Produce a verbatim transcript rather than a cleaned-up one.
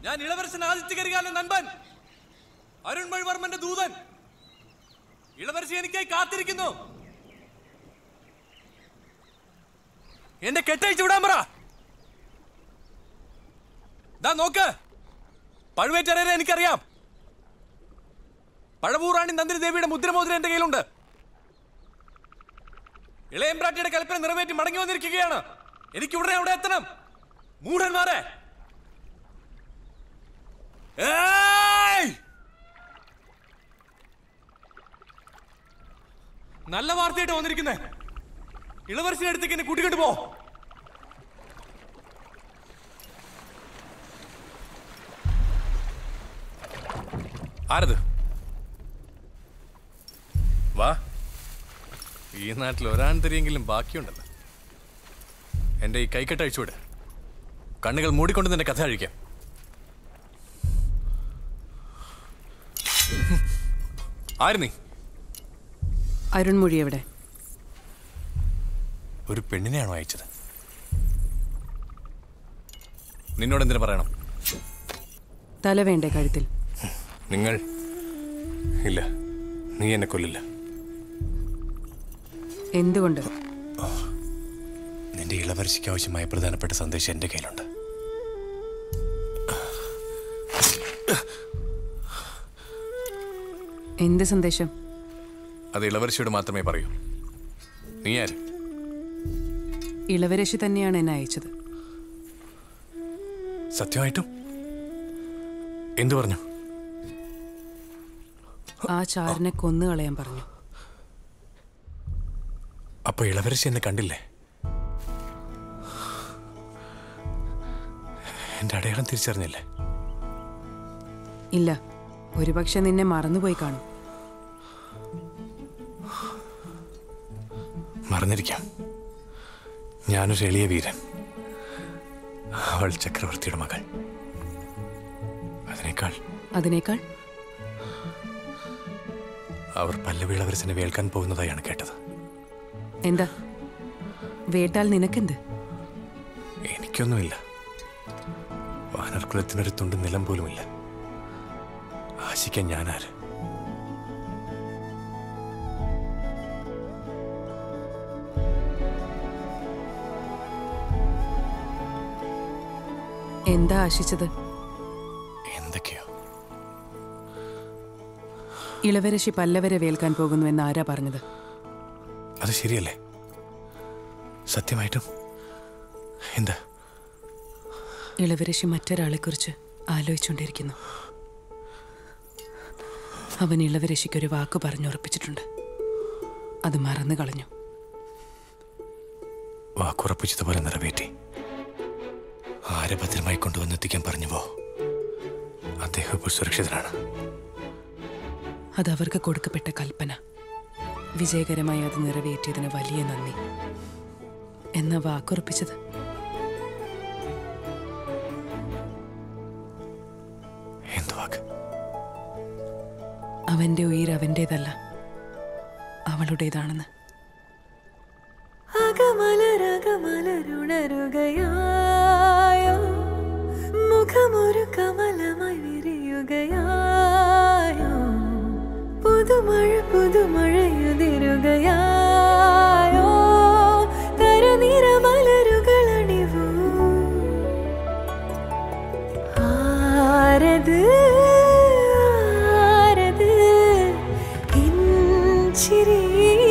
ഞാൻ ഇളവരശൻ ആദിത്യകരികാലന്റെ നൻപൻ അരുൺമൊഴിവർമ്മന്റെ ദൂതൻ. ഇളവരശി എനിക്കായി കാത്തിരിക്കുന്നു. എന്റെ കെട്ടഴിച്ചു വിടാൻ പറ. ദാ നോക്ക്, പഴുവേറ്റരരെ എനിക്കറിയാം. പഴവൂറാണി നന്ദിനി ദേവിയുടെ മുദ്രമോതിരം എന്റെ കയ്യിലുണ്ട്. ഇളയമ്പ്രാട്ടിയുടെ കൽപ്പന നിറവേറ്റി മടങ്ങി വന്നിരിക്കുകയാണ്. എനിക്ക് ഉടനെ അവിടെ എത്തണം. മൂഢന്മാരെ, നല്ല വാർത്തയായിട്ട് വന്നിരിക്കുന്നേ. ഇളവരശിന്റെ അടുത്തേക്ക് എന്നെ കൂട്ടിക്കൊണ്ട് പോ. ആരത്? വാ. ഈ നാട്ടിൽ ഒരാന്തരിയെങ്കിലും ബാക്കിയുണ്ടല്ലോ. എന്റെ ഈ കൈക്കെട്ട് അഴിച്ചുവിട്. കണ്ണുകൾ മൂടിക്കൊണ്ട് നിന്റെ കഥ അഴിക്കാം. ആര് നീ? അരുൺമൊഴി എവിടെ? ഒരു പെണ്ണിനെയാണോ അയച്ചത്? നിന്നോട് എന്തിനു പറയണം? തല വേണ്ടേ കഴുത്തിൽ? നിങ്ങൾ ഇല്ല, നീ എന്നെ കൊല്ലില്ല. എന്തുകൊണ്ട്? നിന്റെ ഇളവരശിക്ക് ആവശ്യമായ പ്രധാനപ്പെട്ട സന്ദേശം എന്റെ കയ്യിലുണ്ട്. എന്ത് സന്ദേശം? അത് ഇളവരശിയോട് മാത്രമേ പറയൂ. നീ ആര്? ഇളവരശി തന്നെയാണ് എന്നെ അയച്ചത്. സത്യമായിട്ടും? എന്തു പറഞ്ഞു? ആ ചാരനെ കൊന്നുകളയാൻ പറഞ്ഞു. അപ്പൊ ഇളവരശി എന്നെ കണ്ടില്ലേ? എന്റെ അടയാളം തിരിച്ചറിഞ്ഞില്ലേ? ഇല്ല, ഒരുപക്ഷെ നിന്നെ മറന്നുപോയി കാണും. മറന്നിരിക്കാം. ഞാനൊരു എളിയ വീരൻ, അവൾ ചക്രവർത്തിയുടെ മകൾ. അതിനേക്കാൾ അതിനേക്കാൾ അവർ പല്ലവി ഇളവരശിനെ വേൽക്കാൻ പോകുന്നതായാണ് കേട്ടത്. എന്താ വേട്ടാൽ നിനക്കെന്ത്? എനിക്കൊന്നുമില്ല. വാനർകുലത്തിനൊരു തുണ്ട് നിലം പോലുമില്ല. ആശിക്കാൻ ഞാനാര്? എന്താ ആശിച്ചത്? എന്തൊക്കെയോ. ഇളവരശി പല്ലവരെ വേൽക്കാൻ പോകുന്നു എന്ന് ആരാ പറഞ്ഞത്? അത് ശരിയല്ലേ? സത്യമായിട്ടും എന്താ? ഇളവരശി മറ്റൊരാളെക്കുറിച്ച് ആലോചിച്ചുകൊണ്ടിരിക്കുന്നു. അവൻ ഇളവരശിക്കൊരു വാക്ക് പറഞ്ഞുറപ്പിച്ചിട്ടുണ്ട്. അത് മറന്നു കളഞ്ഞു. വാക്കുറപ്പിച്ചതുപോലെ നിറവേറ്റി. ആരെ ഭദ്രമായി കൊണ്ടുവന്നെത്തിക്കാൻ പറഞ്ഞുവോ അദ്ദേഹം ഇപ്പോൾ സുരക്ഷിതനാണ്. അത് അവർക്ക് കൊടുക്കപ്പെട്ട കൽപ്പന. വിജയകരമായി അത് നിറവേറ്റിയതിന് വലിയ നന്ദി എന്ന വാക്കുറപ്പിച്ചത്. എന്ത് വാക്ക്? അവന്റെ ഉയിർ അവന്റേതല്ല, അവളുടേതാണെന്ന്. അകമലരകമലരുണരുകയായോ, മുഖമൊരു കമലമായി വിരിയുകയായോ, പുതുമഴ പുതുമഴയുതിരുകയായോ, തരനിറമലരുകളണിവൂ. ആരത് ആരത് ഇൻ ചിരി